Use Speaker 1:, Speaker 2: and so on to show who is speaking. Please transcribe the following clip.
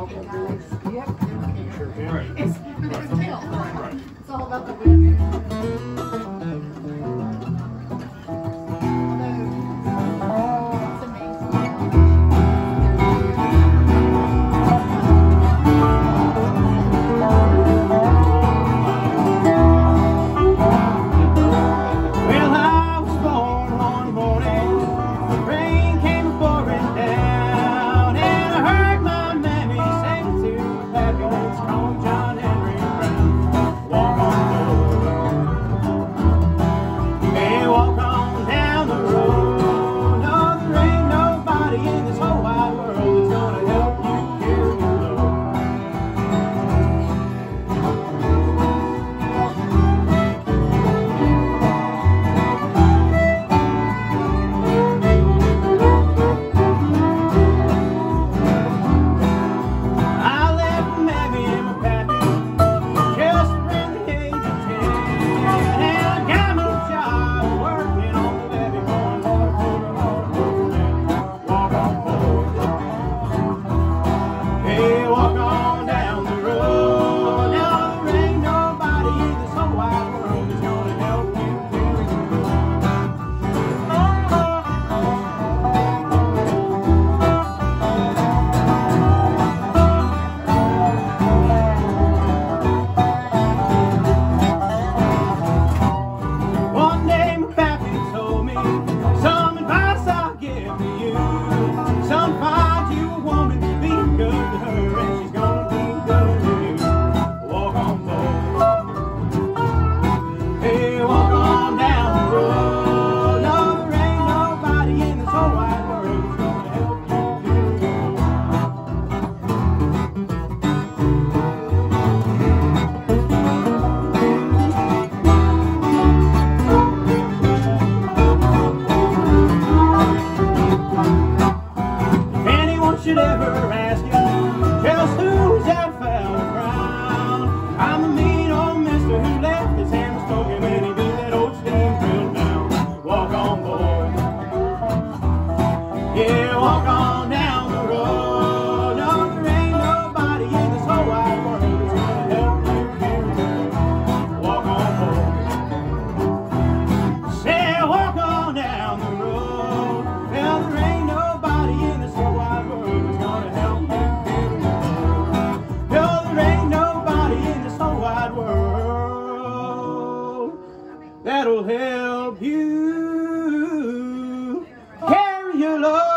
Speaker 1: Okay, guys. Yep.
Speaker 2: Sure can. Right.
Speaker 1: It's there's tail. So hold up the whip. Should ever ask you just who's that fella around? I'm the mean old mister who left his hand smoking when he did that old steam drill down. Walk on, boy. Yeah, walk on down the road. No, there ain't nobody in this whole wide world who's gonna help you carry on. Walk on, boy. Say, walk on down the road. Well, there ain't nobody in this whole wide world that'll help you carry your load.